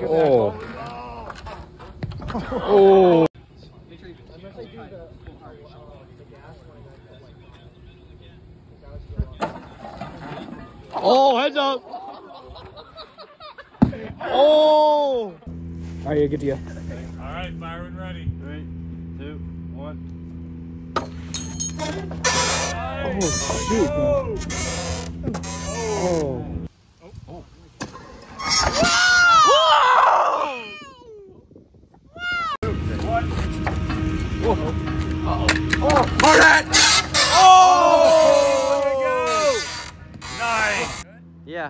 Oh. Oh. Oh, heads up. Oh. All right, yeah, good to you. All right, Byron, ready. 3, 2, 1. Oh, shoot, man. Oh. Yeah.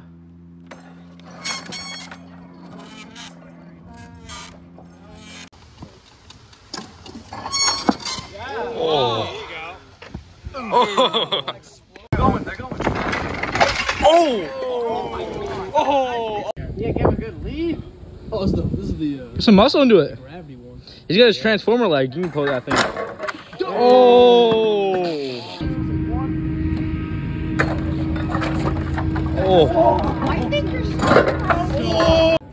Oh. There you go. Oh. They're going. Oh. Oh. Yeah, give a good lead. Oh, this is the Get some muscle into it. gravity one. He's got his transformer leg. You can pull that thing. Oh. Oh. I think you're so